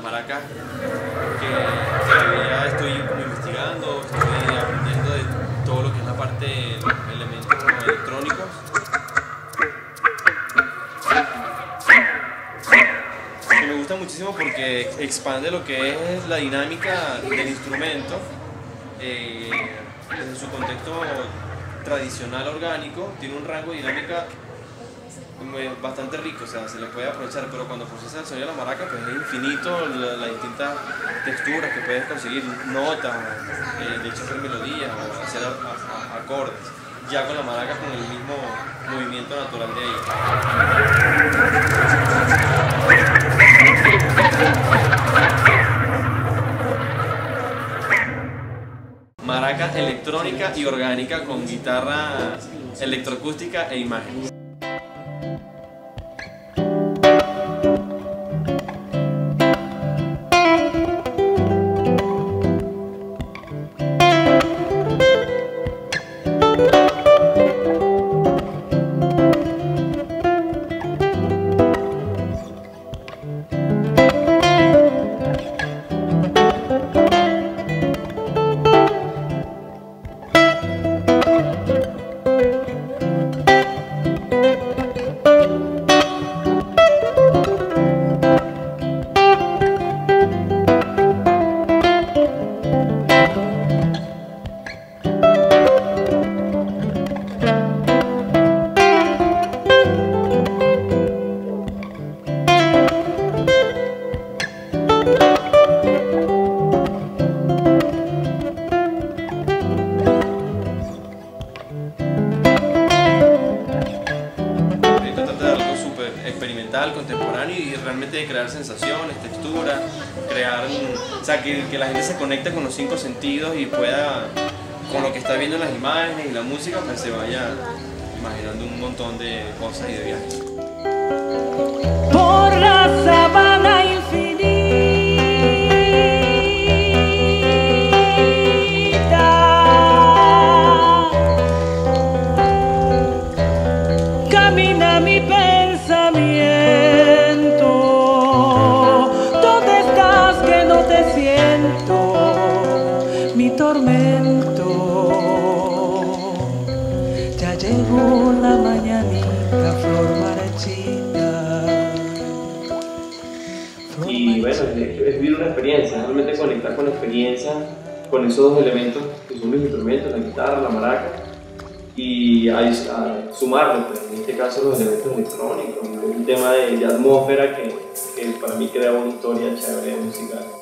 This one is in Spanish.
las maracas que todavía estoy como investigando, estoy aprendiendo de todo lo que es la parte de los elementos electrónicos. Que me gusta muchísimo porque expande lo que es la dinámica del instrumento desde su contexto tradicional orgánico. Tiene un rango de dinámica bastante rico, o sea, se le puede aprovechar, pero cuando procesa el sonido de la maraca, pues es infinito las distintas texturas que puedes conseguir, notas, de hecho hacer melodías o hacer acordes, ya con la maraca con el mismo movimiento natural de ella. Maraca electrónica y orgánica con guitarra electroacústica e imágenes. Experimental, contemporáneo y realmente de crear sensaciones, texturas, crear, o sea, que la gente se conecte con los 5 sentidos y pueda, con lo que está viendo en las imágenes y la música, pues se vaya imaginando un montón de cosas y de viajes. Por la sabana infinita, camina mi pensamiento. ¿Dónde estás que no te siento? Mi tormento. Ya llegó la mañanita, flor marchita. Y bueno, es vivir una experiencia, realmente conectar con la experiencia, con esos dos elementos que son mis instrumentos, la guitarra, la maraca, y a sumarle, pues, en este caso, los elementos electrónicos, un tema de atmósfera que para mí crea una historia chévere musical.